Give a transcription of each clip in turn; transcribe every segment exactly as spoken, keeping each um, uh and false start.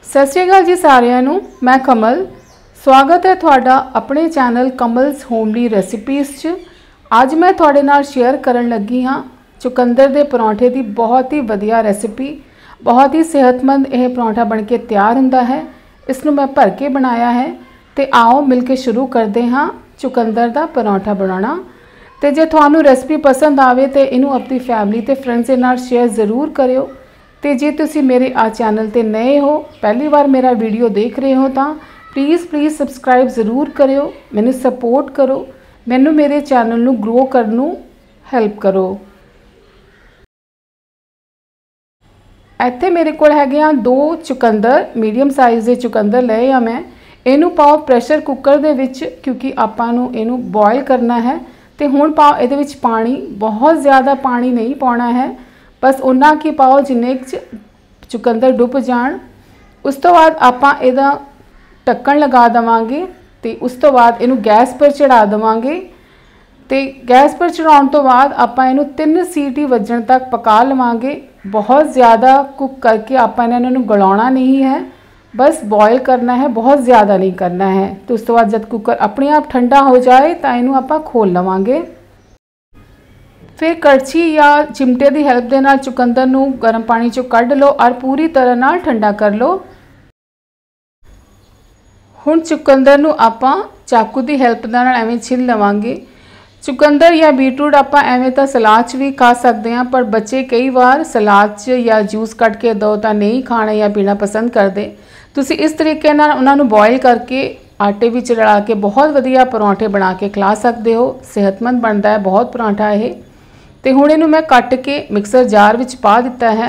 सत श्री अकाल जी सारिਆਂ ਨੂੰ। मैं कमल स्वागत है ਤੁਹਾਡਾ अपने चैनल कमल्स होमली रेसिपीज़ च। ਅੱਜ मैं ਤੁਹਾਡੇ ਨਾਲ शेयर ਕਰਨ ਲੱਗੀ ਹਾਂ चुकंदर ਦੇ ਪਰੌਂਠੇ ਦੀ बहुत ही ਵਧੀਆ रेसिपी। बहुत ही सेहतमंद यह पराठा बन के तैयार ਹੁੰਦਾ है। इसनों मैं भर के बनाया है तो आओ मिल के शुरू करते हाँ चुकंदर का पराठा बनाना। तो जे थानू रेसिपी पसंद आवे तो इनू अपनी फैमिली ते फ्रेंड्स के नाल शेयर ज़रूर करियो। तो जे तुसी मेरे आ चैनल ते नए हो, पहली बार मेरा वीडियो देख रहे हो तो प्लीज़ प्लीज़ सबसक्राइब ज़रूर करियो, मैनू सपोर्ट करो, मैनू मेरे चैनल नू ग्रो करन नू हेल्प करो। इत्थे मेरे कोल हैगे दो चुकंदर, मीडियम साइज़ के चुकंदर लए आ मैं। इनू पाओ प्रेशर कुकर दे विच, क्योंकि आपां नू इनू बॉयल करना है। तो हुण पाओ इहदे विच पानी, बहुत ज़्यादा पानी नहीं पाउणा है, बस उन्ना की पाओ जिन्ने चुकंदर डुब जाण। उस तो बाद आपां इहदा ढक्कन लगा देवांगे तो उस तो बाद इनू गैस पर चढ़ा देवांगे। तो गैस पर चढ़ाउण तो बाद आपां इनू तीन सीटी वजण तक पका लवांगे। बहुत ज़्यादा कुक करके आपां इन्हां नू गलाउणा नहीं है, बस बॉयल करना है, बहुत ज़्यादा नहीं करना है। तो उस तो बाद जब कुकर अपने आप ठंडा हो जाए तो इनू आपां खोल लवांगे। फिर कड़छी या चिमटे की हेल्प दे नाल चुकंदर नू गर्म पानी चो कढ़ लो और पूरी तरह नाल ठंडा कर लो। हुण चुकंदर नू आपां चाकू की हेल्प दे नाल एवें छिल लवांगे। चुकंदर या बीटरूट आपां एवें तो सलाद च भी खा सकते हैं, पर बच्चे कई बार सलाद च या जूस कट के दो तो नहीं खाना या पीना पसंद करते। तुसी इस तरीके नाल उन्हां नू बॉयल करके आटे विच रला के बहुत वधिया पराठे बना के खिला सकते हो। सेहतमंद बनता है बहुत पराठा ये। तो हुण इनू मैं कट के मिक्सर जार विच पा दिता है।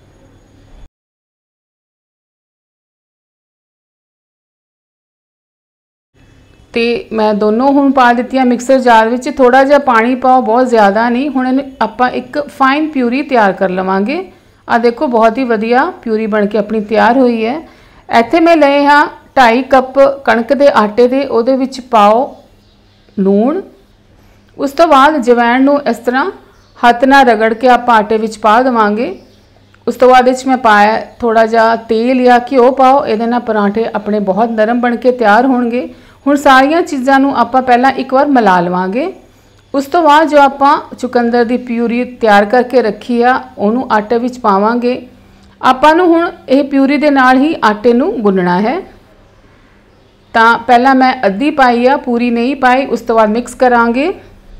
तो मैं दोनों हुण पा दित्तियां मिक्सर जार विच। थोड़ा जिहा पानी पाओ, बहुत ज़्यादा नहीं। हुण इनू आपां एक फाइन प्यूरी तैयार कर लवांगे। आ देखो बहुत ही वधिया प्यूरी बन के अपनी तैयार हुई है। इत्थे मैं लए हाँ ढाई कप कणक के आटे दे, उहदे विच पाओ लूण। उस तो बाद जवैन नू इस तरह हथ नाल रगड़ के आप आटे विच पा देवांगे। उस तो बाद इस मैं पाया थोड़ा जिहा तेल या घिओ पाओ, इहदे नाल पराठे अपने बहुत नरम बन के तैयार होणगे। हुण सारियां चीज़ां नू आपां पहलां एक बार मिला लवांगे। उस तो बाद जो आपां चुकंदर दी प्यूरी तैयार करके रखी आ उहनू आटे विच पावांगे। आपां नू हुण इह प्यूरी दे नाल ही आटे नू गुन्नना है। तां पहलां मैं अद्धी पाई आ, पूरी नहीं पाई। उस तो बाद मिक्स करांगे।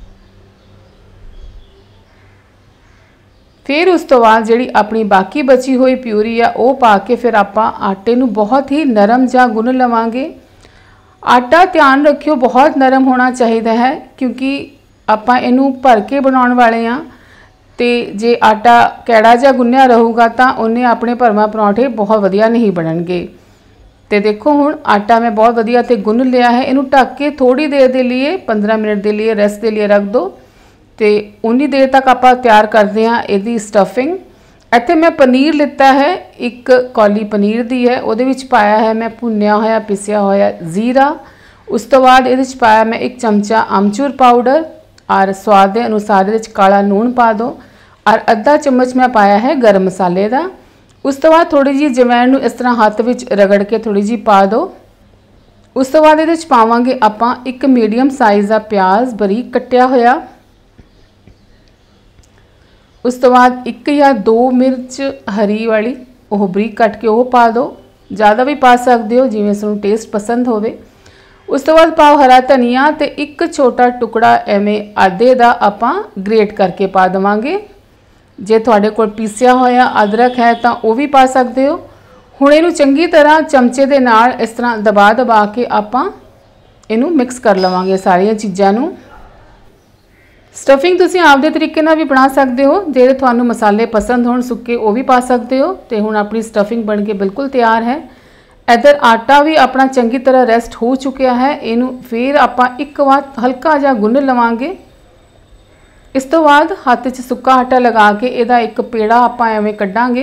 फिर उस तो बाद जिहड़ी अपनी बाकी बची हुई प्यूरी आ वो पा के फिर आपां आटे नू बहुत ही नरम जा गुन्न लवांगे। आटा ध्यान रखियो बहुत नरम होना चाहिए है, क्योंकि आपां इनू भर के बनाउण वाले हाँ। तो जे आटा कैड़ा जा गुन्निया रहूगा तो उन्हें अपने भरवां पराठे बहुत वधिया नहीं बनणगे। तो देखो हुण आटा मैं बहुत वधिया ते गुन्न लिया है। इनू ढक के थोड़ी देर के लिए पंद्रह मिनट के लिए रेस्ट के लिए रख दो। तो उन्नी देर तक आप तैयार करते हैं यदी स्टफिंग। इत्थे मैं पनीर लिता है, एक कौली पनीर दी है। उहदे विच पाया है मैं भुन्निया होया पिसिया होया जीरा। उस तो बाद इहदे विच पाया मैं एक चमचा आमचूर पाउडर और स्वाद के अनुसार इहदे विच काला लूण पा दो और अद्धा चम्मच मैं पाया है गर्म मसाले का। उस तो बाद थोड़ी जी जवैन नू इस तरह हाथ विच रगड़ के थोड़ी जी पा दो। उस तो बाद इहदे विच पावांगे आपां एक मीडियम साइज़ का प्याज बरीक कट्टिया होया। उस तो बाद एक या दो मिर्च हरी वाली वो बरीक कट के वो पा दो। ज़्यादा भी पा सकते हो जिवें तुहानूं टेस्ट पसंद होवे। उस तो बाद पाओ हरा धनिया तो एक छोटा टुकड़ा एवें आदे दा आपां ग्रेट करके पा देवांगे। जे तुहाडे कोल पीसिया होया अदरक है तो वह भी पा सकते हो। हुण इहनूं चंगी तरह चमचे दे नाल इस तरह दबा दबा के आपां इहनूं मिक्स कर लवांगे सारियां चीज़ां नूं। स्टफिंग तुसीं आपदे तरीके नाल भी बना सकते हो, जे तुहानूं मसाले पसंद होण सुक्के वो भी पा सकते हो। तो हुण अपनी स्टफिंग बन के बिल्कुल तैयार है। इधर आटा भी अपना चंगी तरह रेस्ट हो चुका है। इनू फिर आपां एक बार हल्का जिहा गुन्न लवांगे। इस तो बाद हाथ च सुक्का आटा लगा के इहदा एक पेड़ा आपां एवें कड्डांगे।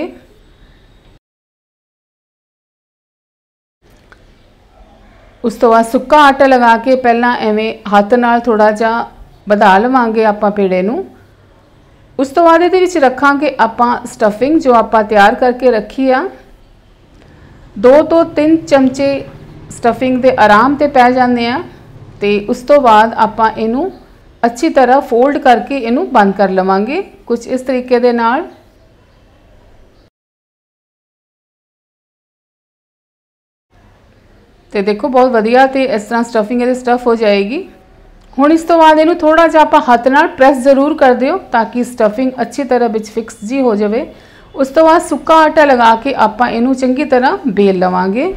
उस तो बाद सुक्का आटा लगा के पहला एवें हाथ नाल थोड़ा जिहा बधा लवांगे आपां पेड़े नूं। उस तो बाद इहदे विच रखांगे आपां स्टफिंग जो आपां तैयार करके रखी आ। दो तो तीन चमचे स्टफिंग के आराम से पै जाते हैं। तो उस तो बाद आपां इनू अच्छी तरह फोल्ड करके इनू बंद कर लवांगे कुछ इस तरीके दे नाल। तो देखो बहुत वधिया तो इस तरह स्टफिंग ये स्टफ हो जाएगी। हुण इस तो बाद इनू थोड़ा जिहा आपां हत्थ नाल प्रैस जरूर कर दिओ ताकि स्टफिंग अच्छी तरह विच फिक्स जी हो जाए। उस तो बाद सुक्का आटा लगा के आपां इनू चंगी तरह बेल लवांगे।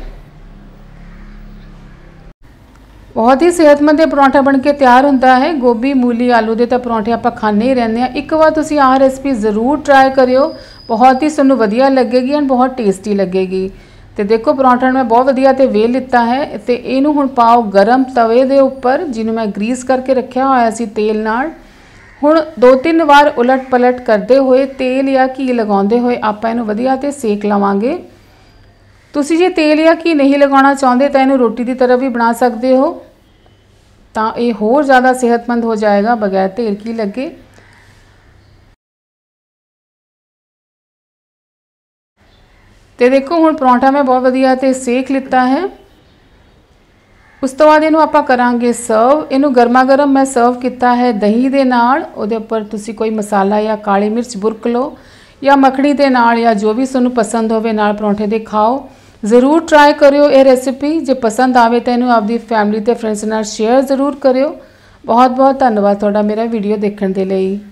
बहुत ही सेहतमंद परौंठा बन के तैयार होता है। गोभी मूली आलू के तो परौंठे आप खाने ही रहने हैं। एक बार तुसी आह रेसिपी जरूर ट्राई करियो, बहुत ही सूँ वधिया लगेगी एंड बहुत टेस्टी लगेगी। तो देखो परौंठा मैं बहुत वधिया तो वेल लिता है। तो इनू हुण पाओ गरम तवे के उपर जिन्हों मैं ग्रीस करके रखा होया सी तेल नाल। हुण दो तीन बार उलट पलट करते हुए तेल या घी लगाते हुए आप इनू वधिया तो सेक लवांगे। तुसी जे तेल या घी नहीं लगाना चाहते तो इनू रोटी की तरह भी बना सकते हो, तो ये होर ज़्यादा सेहतमंद हो जाएगा बगैर तेल घी लगे। तो देखो हुण परौंठा मैं बहुत वधिया तो सेक लिता है। उस तो बाद इनू आपां करांगे सर्व। इनू गर्मा गर्म मैं सर्व किया है दही दे नाल। उहदे उपर तुसी कोई मसाला या काली मिर्च बुरक लो या मखनी दे नाल या जो भी तुहानूं पसंद होवे नाल परौंठे दे खाओ। जरूर ट्राई करियो ये रेसिपी। जे पसंद आवे तो इनू आपदी फैमिली ते फ्रेंड्स नाल शेयर जरूर करियो। बहुत बहुत धन्यवाद तुहाडा मेरा वीडियो देखने के लिए।